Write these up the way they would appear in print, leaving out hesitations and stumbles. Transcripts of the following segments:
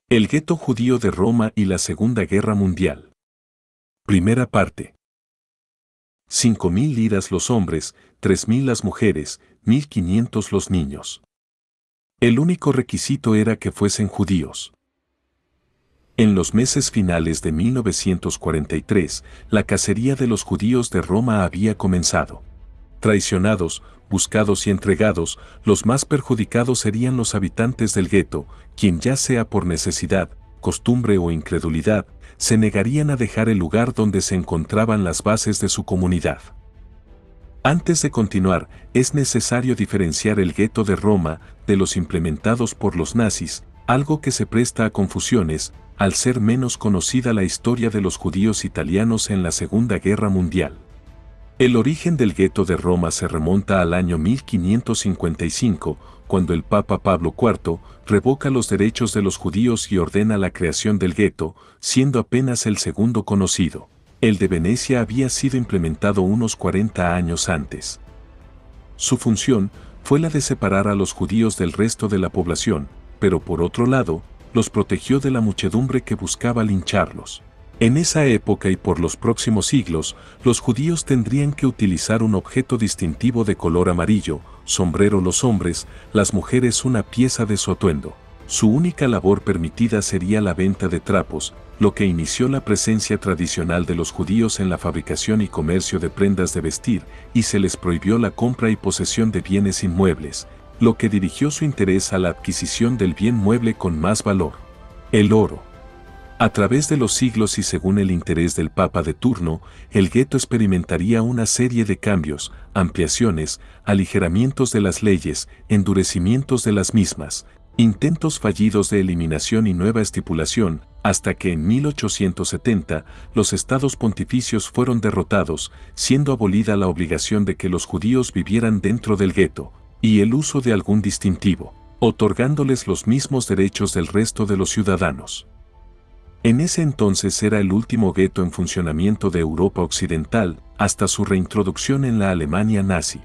El gueto judío de Roma y la Segunda Guerra Mundial. Primera parte. 5.000 liras los hombres, 3.000 las mujeres, 1.500 los niños. El único requisito era que fuesen judíos. En los meses finales de 1943, la cacería de los judíos de Roma había comenzado. Traicionados, buscados y entregados, los más perjudicados serían los habitantes del gueto, quien ya sea por necesidad, costumbre o incredulidad, se negarían a dejar el lugar donde se encontraban las bases de su comunidad. Antes de continuar, es necesario diferenciar el gueto de Roma de los implementados por los nazis, algo que se presta a confusiones, al ser menos conocida la historia de los judíos italianos en la Segunda Guerra Mundial. El origen del gueto de Roma se remonta al año 1555, cuando el Papa Pablo IV revoca los derechos de los judíos y ordena la creación del gueto, siendo apenas el segundo conocido. El de Venecia había sido implementado unos 40 años antes. Su función fue la de separar a los judíos del resto de la población, pero por otro lado, los protegió de la muchedumbre que buscaba lincharlos. En esa época y por los próximos siglos, los judíos tendrían que utilizar un objeto distintivo de color amarillo, sombrero los hombres, las mujeres una pieza de su atuendo. Su única labor permitida sería la venta de trapos, lo que inició la presencia tradicional de los judíos en la fabricación y comercio de prendas de vestir, y se les prohibió la compra y posesión de bienes inmuebles, lo que dirigió su interés a la adquisición del bien mueble con más valor: el oro. A través de los siglos y según el interés del Papa de turno, el gueto experimentaría una serie de cambios, ampliaciones, aligeramientos de las leyes, endurecimientos de las mismas, intentos fallidos de eliminación y nueva estipulación, hasta que en 1870 los estados pontificios fueron derrotados, siendo abolida la obligación de que los judíos vivieran dentro del gueto, y el uso de algún distintivo, otorgándoles los mismos derechos del resto de los ciudadanos. En ese entonces era el último gueto en funcionamiento de Europa Occidental, hasta su reintroducción en la Alemania nazi.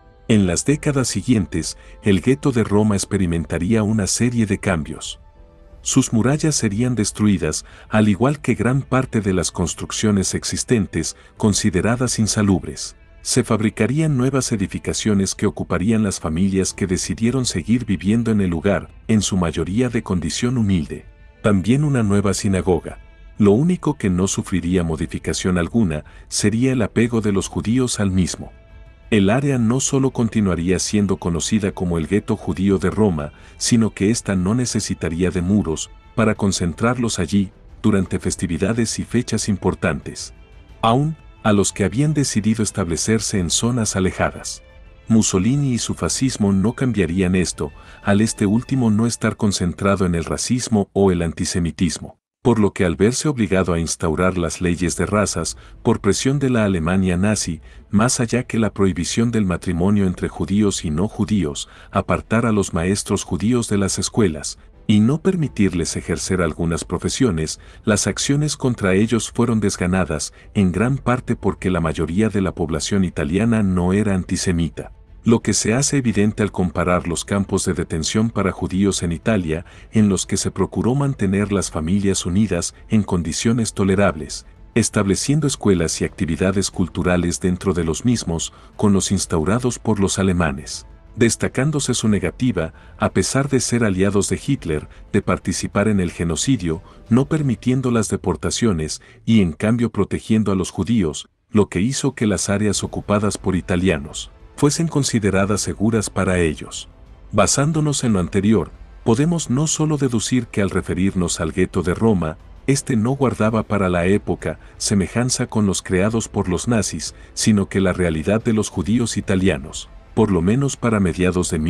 En las décadas siguientes, el gueto de Roma experimentaría una serie de cambios. Sus murallas serían destruidas, al igual que gran parte de las construcciones existentes, consideradas insalubres. Se fabricarían nuevas edificaciones que ocuparían las familias que decidieron seguir viviendo en el lugar, en su mayoría de condición humilde. También una nueva sinagoga. Lo único que no sufriría modificación alguna sería el apego de los judíos al mismo. El área no solo continuaría siendo conocida como el gueto judío de Roma, sino que ésta no necesitaría de muros para concentrarlos allí durante festividades y fechas importantes. Aún a los que habían decidido establecerse en zonas alejadas. Mussolini y su fascismo no cambiarían esto, al este último no estar concentrado en el racismo o el antisemitismo, por lo que al verse obligado a instaurar las leyes de razas, por presión de la Alemania nazi, más allá que la prohibición del matrimonio entre judíos y no judíos, apartar a los maestros judíos de las escuelas, y no permitirles ejercer algunas profesiones, las acciones contra ellos fueron desganadas, en gran parte porque la mayoría de la población italiana no era antisemita. Lo que se hace evidente al comparar los campos de detención para judíos en Italia, en los que se procuró mantener las familias unidas en condiciones tolerables, estableciendo escuelas y actividades culturales dentro de los mismos, con los instaurados por los alemanes, destacándose su negativa, a pesar de ser aliados de Hitler, de participar en el genocidio, no permitiendo las deportaciones y en cambio protegiendo a los judíos, lo que hizo que las áreas ocupadas por italianos fuesen consideradas seguras para ellos. Basándonos en lo anterior, podemos no solo deducir que al referirnos al gueto de Roma, este no guardaba para la época semejanza con los creados por los nazis, sino que la realidad de los judíos italianos, por lo menos para mediados de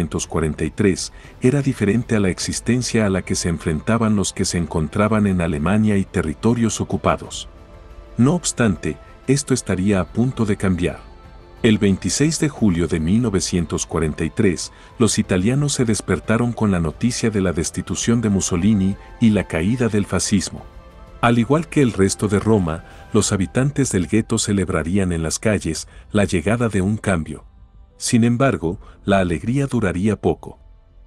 1943, era diferente a la existencia a la que se enfrentaban los que se encontraban en Alemania y territorios ocupados. No obstante, esto estaría a punto de cambiar. El 26 de julio de 1943, los italianos se despertaron con la noticia de la destitución de Mussolini y la caída del fascismo. Al igual que el resto de Roma, los habitantes del gueto celebrarían en las calles la llegada de un cambio. Sin embargo, la alegría duraría poco.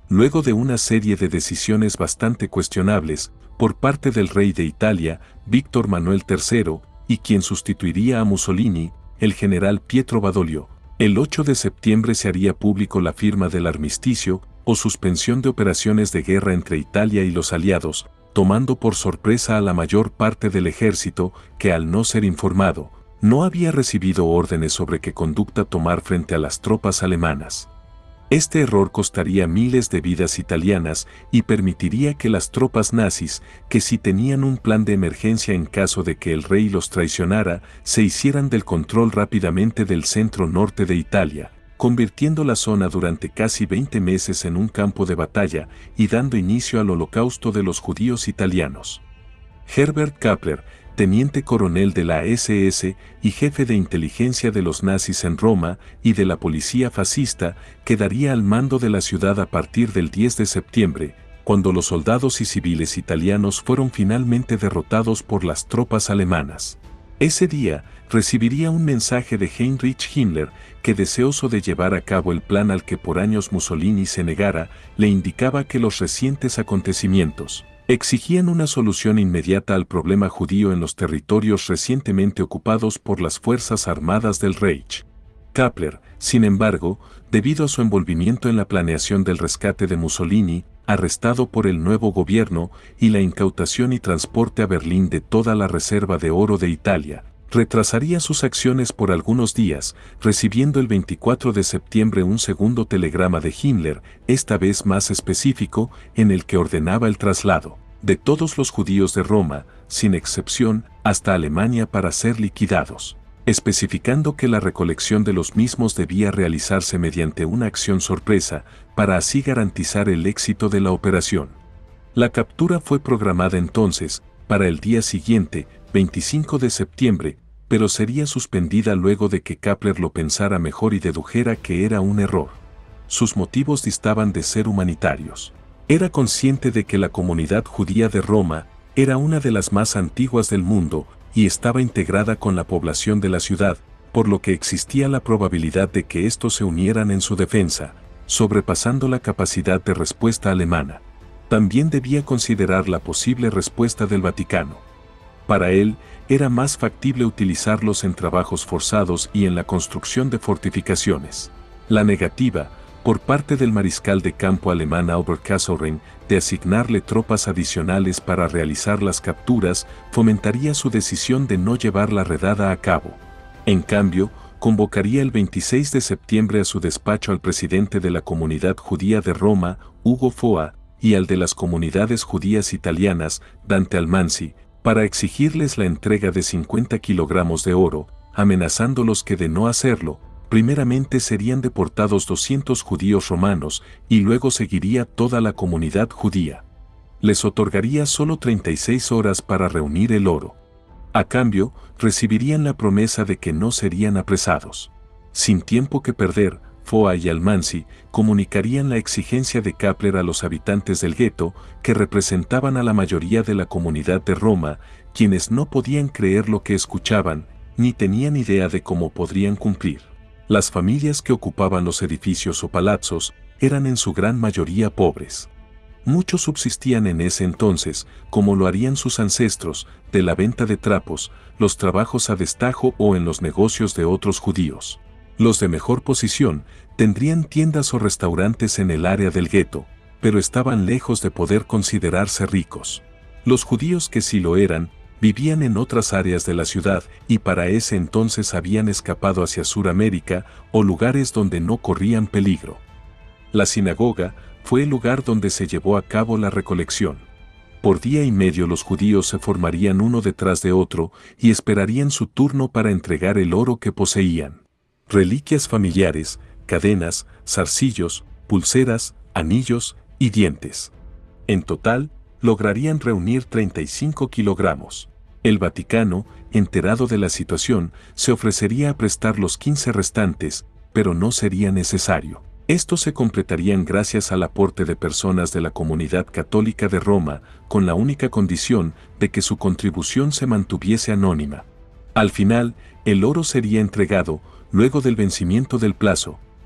Luego de una serie de decisiones bastante cuestionables, por parte del rey de Italia, Víctor Manuel III, y quien sustituiría a Mussolini, el general Pietro Badoglio, el 8 de septiembre se haría público la firma del armisticio, o suspensión de operaciones de guerra entre Italia y los aliados, tomando por sorpresa a la mayor parte del ejército, que al no ser informado, no había recibido órdenes sobre qué conducta tomar frente a las tropas alemanas. Este error costaría miles de vidas italianas y permitiría que las tropas nazis, que sí tenían un plan de emergencia en caso de que el rey los traicionara, se hicieran del control rápidamente del centro norte de Italia, convirtiendo la zona durante casi 20 meses en un campo de batalla y dando inicio al holocausto de los judíos italianos. Herbert Kappler, teniente coronel de la SS y jefe de inteligencia de los nazis en Roma y de la policía fascista, quedaría al mando de la ciudad a partir del 10 de septiembre, cuando los soldados y civiles italianos fueron finalmente derrotados por las tropas alemanas. Ese día, recibiría un mensaje de Heinrich Himmler que, deseoso de llevar a cabo el plan al que por años Mussolini se negara, le indicaba que los recientes acontecimientos exigían una solución inmediata al problema judío en los territorios recientemente ocupados por las Fuerzas Armadas del Reich. Kappler, sin embargo, debido a su envolvimiento en la planeación del rescate de Mussolini, arrestado por el nuevo gobierno y la incautación y transporte a Berlín de toda la reserva de oro de Italia, retrasaría sus acciones por algunos días, recibiendo el 24 de septiembre un segundo telegrama de Himmler, esta vez más específico, en el que ordenaba el traslado de todos los judíos de Roma, sin excepción, hasta Alemania para ser liquidados, especificando que la recolección de los mismos debía realizarse mediante una acción sorpresa, para así garantizar el éxito de la operación. La captura fue programada entonces, para el día siguiente, 25 de septiembre, pero sería suspendida luego de que Kappler lo pensara mejor y dedujera que era un error. Sus motivos distaban de ser humanitarios. Era consciente de que la comunidad judía de Roma era una de las más antiguas del mundo y estaba integrada con la población de la ciudad, por lo que existía la probabilidad de que estos se unieran en su defensa, sobrepasando la capacidad de respuesta alemana. También debía considerar la posible respuesta del Vaticano. Para él, era más factible utilizarlos en trabajos forzados y en la construcción de fortificaciones. La negativa, por parte del mariscal de campo alemán Oberkasselring, de asignarle tropas adicionales para realizar las capturas, fomentaría su decisión de no llevar la redada a cabo. En cambio, convocaría el 26 de septiembre a su despacho al presidente de la comunidad judía de Roma, Ugo Foa, y al de las comunidades judías italianas, Dante Almansi, para exigirles la entrega de 50 kilogramos de oro, amenazándolos que de no hacerlo, primeramente serían deportados 200 judíos romanos y luego seguiría toda la comunidad judía. Les otorgaría solo 36 horas para reunir el oro. A cambio, recibirían la promesa de que no serían apresados. Sin tiempo que perder, Foa y Almansi comunicarían la exigencia de Kappler a los habitantes del gueto, que representaban a la mayoría de la comunidad de Roma, quienes no podían creer lo que escuchaban, ni tenían idea de cómo podrían cumplir. Las familias que ocupaban los edificios o palazos eran en su gran mayoría pobres. Muchos subsistían en ese entonces, como lo harían sus ancestros, de la venta de trapos, los trabajos a destajo o en los negocios de otros judíos. Los de mejor posición tendrían tiendas o restaurantes en el área del gueto, pero estaban lejos de poder considerarse ricos. Los judíos que sí lo eran, vivían en otras áreas de la ciudad y para ese entonces habían escapado hacia Suramérica o lugares donde no corrían peligro. La sinagoga fue el lugar donde se llevó a cabo la recolección. Por día y medio los judíos se formarían uno detrás de otro y esperarían su turno para entregar el oro que poseían. Reliquias familiares, cadenas, zarcillos, pulseras, anillos y dientes. En total, lograrían reunir 35 kilogramos. El Vaticano, enterado de la situación, se ofrecería a prestar los 15 restantes, pero no sería necesario. Estos se completarían gracias al aporte de personas de la comunidad católica de Roma, con la única condición de que su contribución se mantuviese anónima. Al final, el oro sería entregado, luego del vencimiento del plazo,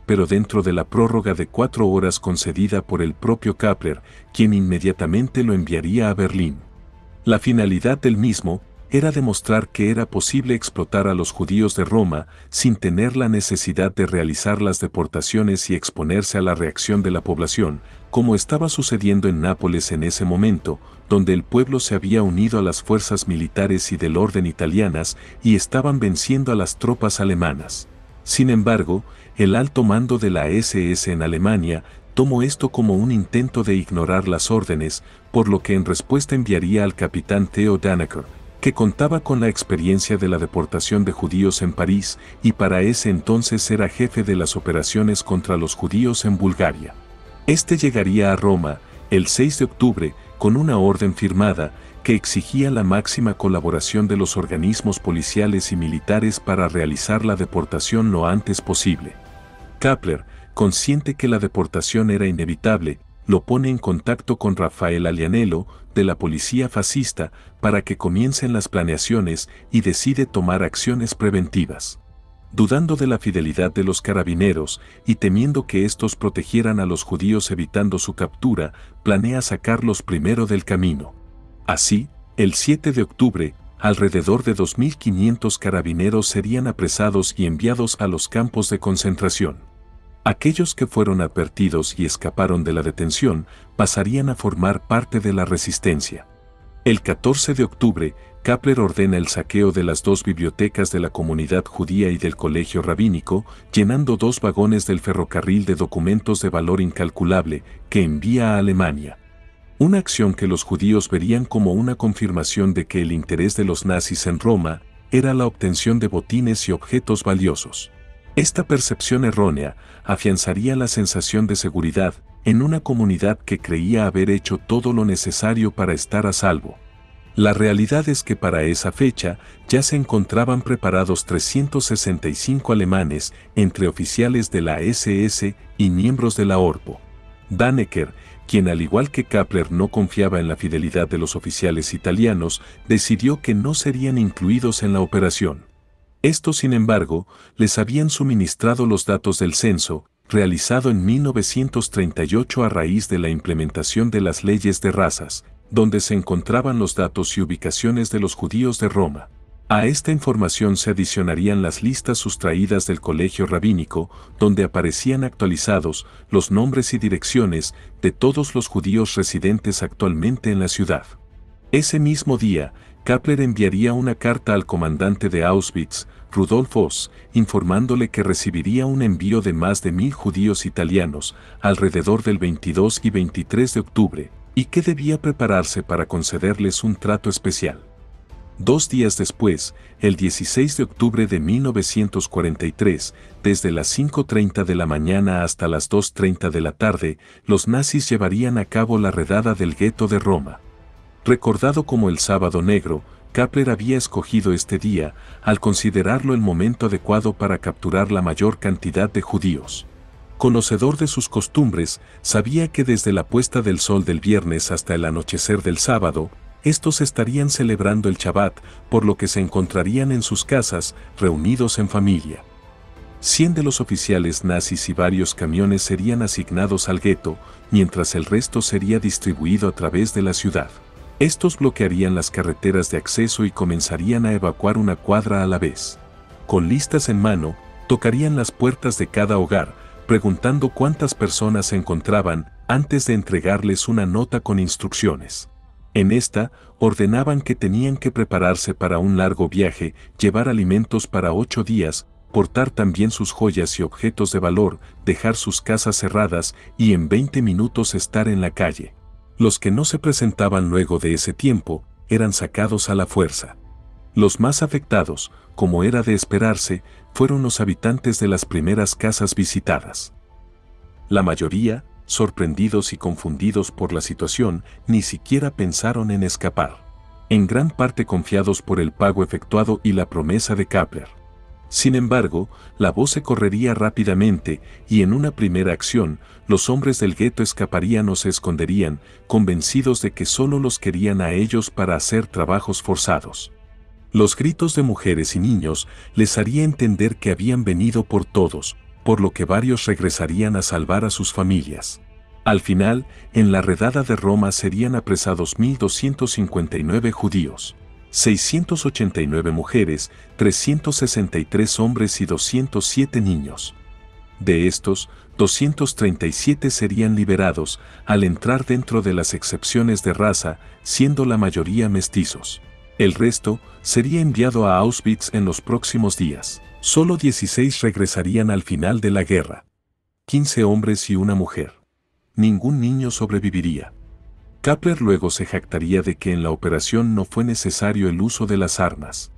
pero dentro de la prórroga de 4 horas concedida por el propio Kappler, quien inmediatamente lo enviaría a Berlín. La finalidad del mismo era demostrar que era posible explotar a los judíos de Roma sin tener la necesidad de realizar las deportaciones y exponerse a la reacción de la población, como estaba sucediendo en Nápoles en ese momento, donde el pueblo se había unido a las fuerzas militares y del orden italianas y estaban venciendo a las tropas alemanas. Sin embargo, el alto mando de la SS en Alemania tomó esto como un intento de ignorar las órdenes, por lo que en respuesta enviaría al capitán Theo Dannecker, que contaba con la experiencia de la deportación de judíos en París y para ese entonces era jefe de las operaciones contra los judíos en Bulgaria. Este llegaría a Roma el 6 de octubre con una orden firmada que exigía la máxima colaboración de los organismos policiales y militares para realizar la deportación lo antes posible. Kappler, consciente que la deportación era inevitable, lo pone en contacto con Rafael Alianello, de la policía fascista, para que comiencen las planeaciones y decide tomar acciones preventivas. Dudando de la fidelidad de los carabineros y temiendo que estos protegieran a los judíos evitando su captura, planea sacarlos primero del camino. Así, el 7 de octubre, alrededor de 2.500 carabineros serían apresados y enviados a los campos de concentración. Aquellos que fueron advertidos y escaparon de la detención pasarían a formar parte de la resistencia. El 14 de octubre, Kappler ordena el saqueo de las 2 bibliotecas de la comunidad judía y del colegio rabínico, llenando 2 vagones del ferrocarril de documentos de valor incalculable que envía a Alemania. Una acción que los judíos verían como una confirmación de que el interés de los nazis en Roma era la obtención de botines y objetos valiosos. Esta percepción errónea afianzaría la sensación de seguridad en una comunidad que creía haber hecho todo lo necesario para estar a salvo. La realidad es que para esa fecha ya se encontraban preparados 365 alemanes entre oficiales de la SS y miembros de la ORPO. Dannecker, quien al igual que Kappler no confiaba en la fidelidad de los oficiales italianos, decidió que no serían incluidos en la operación. Estos, sin embargo, les habían suministrado los datos del censo, realizado en 1938 a raíz de la implementación de las leyes de razas, donde se encontraban los datos y ubicaciones de los judíos de Roma. A esta información se adicionarían las listas sustraídas del colegio rabínico, donde aparecían actualizados los nombres y direcciones de todos los judíos residentes actualmente en la ciudad. Ese mismo día, Kappler enviaría una carta al comandante de Auschwitz, Rudolf Höss, informándole que recibiría un envío de más de 1.000 judíos italianos alrededor del 22 y 23 de octubre, y que debía prepararse para concederles un trato especial. 2 días después, el 16 de octubre de 1943, desde las 5:30 de la mañana hasta las 2:30 de la tarde, los nazis llevarían a cabo la redada del gueto de Roma. Recordado como el Sábado Negro, Kappler había escogido este día al considerarlo el momento adecuado para capturar la mayor cantidad de judíos. Conocedor de sus costumbres, sabía que desde la puesta del sol del viernes hasta el anochecer del sábado, estos estarían celebrando el Shabbat, por lo que se encontrarían en sus casas, reunidos en familia. 100 de los oficiales nazis y varios camiones serían asignados al gueto, mientras el resto sería distribuido a través de la ciudad. Estos bloquearían las carreteras de acceso y comenzarían a evacuar una cuadra a la vez. Con listas en mano, tocarían las puertas de cada hogar, preguntando cuántas personas se encontraban antes de entregarles una nota con instrucciones. En esta, ordenaban que tenían que prepararse para un largo viaje, llevar alimentos para 8 días, portar también sus joyas y objetos de valor, dejar sus casas cerradas y en 20 minutos estar en la calle. Los que no se presentaban luego de ese tiempo, eran sacados a la fuerza. Los más afectados, como era de esperarse, fueron los habitantes de las primeras casas visitadas. La mayoría, sorprendidos y confundidos por la situación, ni siquiera pensaron en escapar. En gran parte confiados por el pago efectuado y la promesa de Kappler. Sin embargo, la voz se correría rápidamente y en una primera acción, los hombres del gueto escaparían o se esconderían, convencidos de que solo los querían a ellos para hacer trabajos forzados. Los gritos de mujeres y niños les haría entender que habían venido por todos, por lo que varios regresarían a salvar a sus familias. Al final, en la redada de Roma serían apresados 1.259 judíos, 689 mujeres, 363 hombres y 207 niños. De estos, 237 serían liberados al entrar dentro de las excepciones de raza, siendo la mayoría mestizos. El resto sería enviado a Auschwitz en los próximos días. Solo 16 regresarían al final de la guerra. 15 hombres y una mujer. Ningún niño sobreviviría. Kappler luego se jactaría de que en la operación no fue necesario el uso de las armas.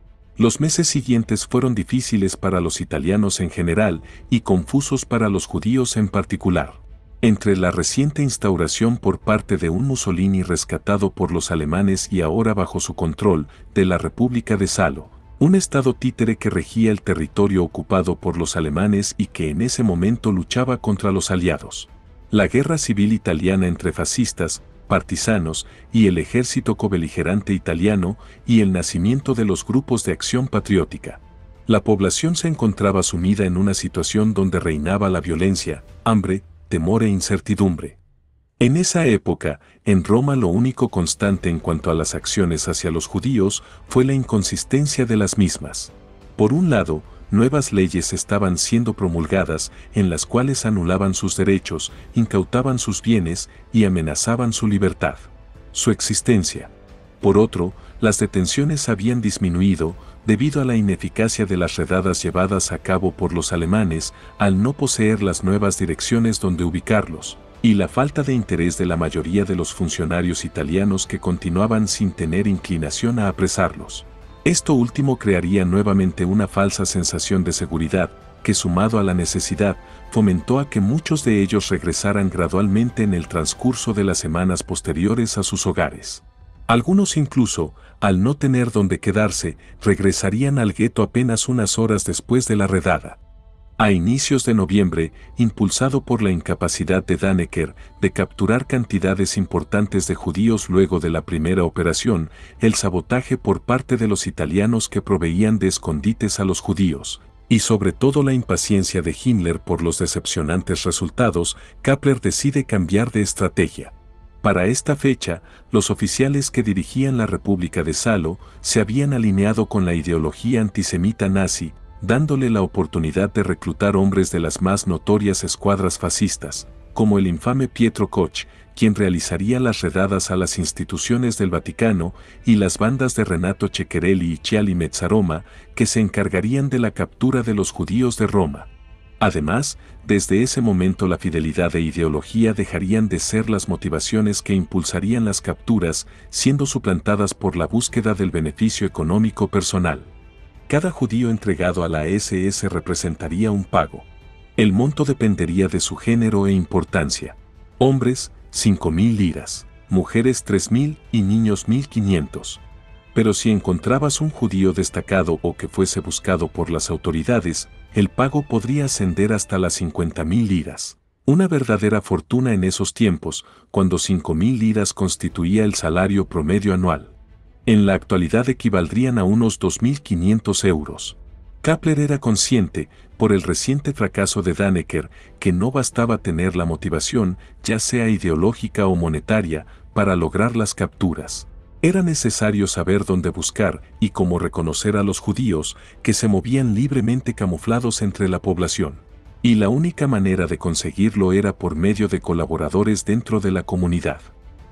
Los meses siguientes fueron difíciles para los italianos en general y confusos para los judíos en particular. Entre la reciente instauración por parte de un Mussolini rescatado por los alemanes y ahora bajo su control, de la República de Salo, un estado títere que regía el territorio ocupado por los alemanes y que en ese momento luchaba contra los aliados. La guerra civil italiana entre fascistas, partisanos y el ejército cobeligerante italiano y el nacimiento de los grupos de acción patriótica. La población se encontraba sumida en una situación donde reinaba la violencia, hambre, temor e incertidumbre. En esa época, en Roma lo único constante en cuanto a las acciones hacia los judíos fue la inconsistencia de las mismas. Por un lado, nuevas leyes estaban siendo promulgadas en las cuales anulaban sus derechos, incautaban sus bienes y amenazaban su libertad, su existencia. Por otro, las detenciones habían disminuido debido a la ineficacia de las redadas llevadas a cabo por los alemanes al no poseer las nuevas direcciones donde ubicarlos, y la falta de interés de la mayoría de los funcionarios italianos que continuaban sin tener inclinación a apresarlos. Esto último crearía nuevamente una falsa sensación de seguridad, que sumado a la necesidad, fomentó a que muchos de ellos regresaran gradualmente en el transcurso de las semanas posteriores a sus hogares. Algunos incluso, al no tener donde quedarse, regresarían al gueto apenas unas horas después de la redada. A inicios de noviembre, impulsado por la incapacidad de Dannecker de capturar cantidades importantes de judíos luego de la primera operación, el sabotaje por parte de los italianos que proveían de escondites a los judíos, y sobre todo la impaciencia de Himmler por los decepcionantes resultados, Kappler decide cambiar de estrategia. Para esta fecha, los oficiales que dirigían la República de Salo se habían alineado con la ideología antisemita nazi, dándole la oportunidad de reclutar hombres de las más notorias escuadras fascistas, como el infame Pietro Koch, quien realizaría las redadas a las instituciones del Vaticano, y las bandas de Renato Ceccarelli y Chiali Mezzaroma, que se encargarían de la captura de los judíos de Roma. Además, desde ese momento la fidelidad e ideología dejarían de ser las motivaciones que impulsarían las capturas, siendo suplantadas por la búsqueda del beneficio económico personal. Cada judío entregado a la SS representaría un pago. El monto dependería de su género e importancia. Hombres, 5.000 liras, mujeres 3.000 y niños 1.500. Pero si encontrabas un judío destacado o que fuese buscado por las autoridades, el pago podría ascender hasta las 50.000 liras. Una verdadera fortuna en esos tiempos, cuando 5.000 liras constituía el salario promedio anual. En la actualidad equivaldrían a unos 2.500 euros. Kappler era consciente, por el reciente fracaso de Dannecker, que no bastaba tener la motivación, ya sea ideológica o monetaria, para lograr las capturas. Era necesario saber dónde buscar y cómo reconocer a los judíos que se movían libremente camuflados entre la población. Y la única manera de conseguirlo era por medio de colaboradores dentro de la comunidad.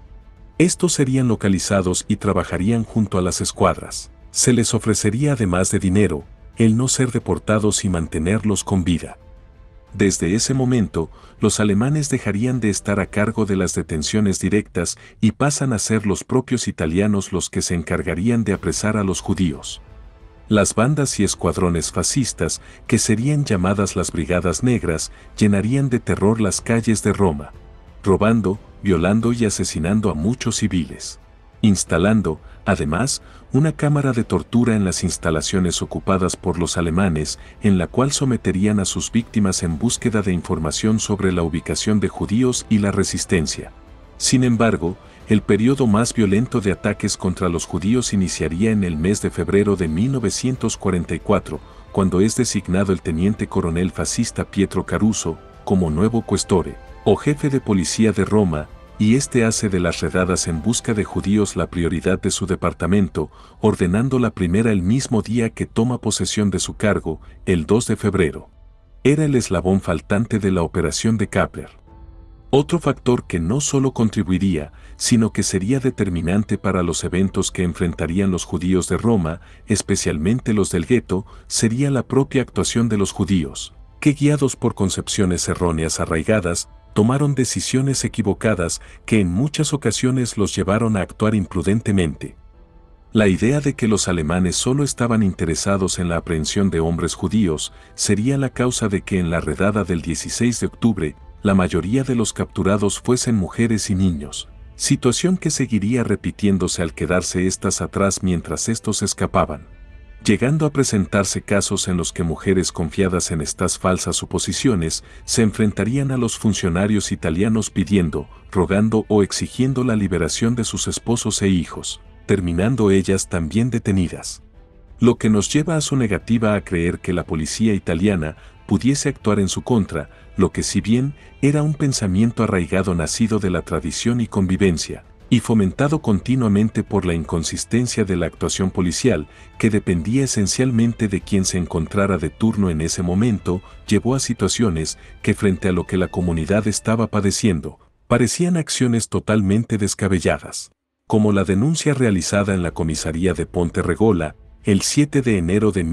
Estos serían localizados y trabajarían junto a las escuadras. Se les ofrecería además de dinero, el no ser deportados y mantenerlos con vida. Desde ese momento, los alemanes dejarían de estar a cargo de las detenciones directas y pasan a ser los propios italianos los que se encargarían de apresar a los judíos. Las bandas y escuadrones fascistas, que serían llamadas las Brigadas Negras, llenarían de terror las calles de Roma, robando, violando y asesinando a muchos civiles, instalando, además, una cámara de tortura en las instalaciones ocupadas por los alemanes, en la cual someterían a sus víctimas en búsqueda de información sobre la ubicación de judíos y la resistencia. Sin embargo, el periodo más violento de ataques contra los judíos iniciaría en el mes de febrero de 1944, cuando es designado el teniente coronel fascista Pietro Caruso como nuevo questore, o jefe de policía de Roma, y este hace de las redadas en busca de judíos la prioridad de su departamento, ordenando la primera el mismo día que toma posesión de su cargo, el 2 de febrero. Era el eslabón faltante de la operación de Kappler. Otro factor que no solo contribuiría, sino que sería determinante para los eventos que enfrentarían los judíos de Roma, especialmente los del gueto, sería la propia actuación de los judíos, que guiados por concepciones erróneas arraigadas, tomaron decisiones equivocadas que en muchas ocasiones los llevaron a actuar imprudentemente. La idea de que los alemanes solo estaban interesados en la aprehensión de hombres judíos sería la causa de que en la redada del 16 de octubre, la mayoría de los capturados fuesen mujeres y niños, situación que seguiría repitiéndose al quedarse éstas atrás mientras estos escapaban, llegando a presentarse casos en los que mujeres confiadas en estas falsas suposiciones se enfrentarían a los funcionarios italianos pidiendo, rogando o exigiendo la liberación de sus esposos e hijos, terminando ellas también detenidas. Lo que nos lleva a su negativa a creer que la policía italiana pudiese actuar en su contra, lo que si bien era un pensamiento arraigado nacido de la tradición y convivencia, y fomentado continuamente por la inconsistencia de la actuación policial, que dependía esencialmente de quien se encontrara de turno en ese momento, llevó a situaciones que frente a lo que la comunidad estaba padeciendo, parecían acciones totalmente descabelladas, como la denuncia realizada en la comisaría de Ponte Regola, el 7 de enero de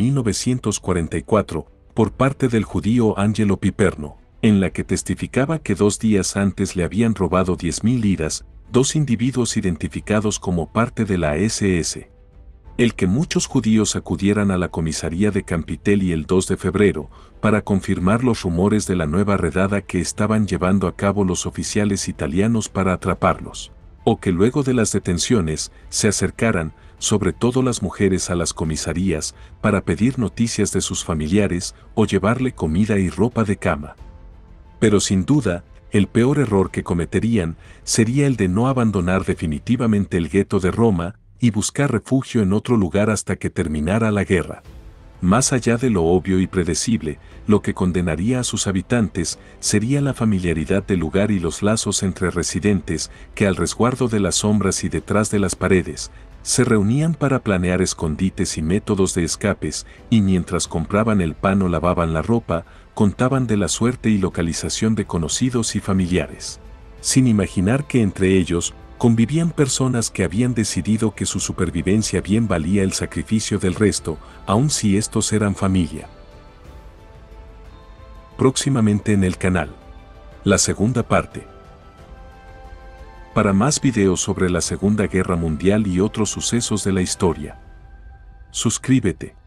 1944, por parte del judío Angelo Piperno, en la que testificaba que 2 días antes le habían robado 10.000 liras, 2 individuos identificados como parte de la SS. El que muchos judíos acudieran a la comisaría de Campitelli el 2 de febrero para confirmar los rumores de la nueva redada que estaban llevando a cabo los oficiales italianos para atraparlos, o que luego de las detenciones se acercaran, sobre todo las mujeres, a las comisarías para pedir noticias de sus familiares o llevarle comida y ropa de cama. Pero sin duda, el peor error que cometerían sería el de no abandonar definitivamente el gueto de Roma y buscar refugio en otro lugar hasta que terminara la guerra. Más allá de lo obvio y predecible, lo que condenaría a sus habitantes sería la familiaridad del lugar y los lazos entre residentes que al resguardo de las sombras y detrás de las paredes, se reunían para planear escondites y métodos de escapes, y mientras compraban el pan o lavaban la ropa, contaban de la suerte y localización de conocidos y familiares, sin imaginar que entre ellos convivían personas que habían decidido que su supervivencia bien valía el sacrificio del resto, aun si estos eran familia. Próximamente en el canal. La segunda parte. Para más videos sobre la Segunda Guerra Mundial y otros sucesos de la historia, suscríbete.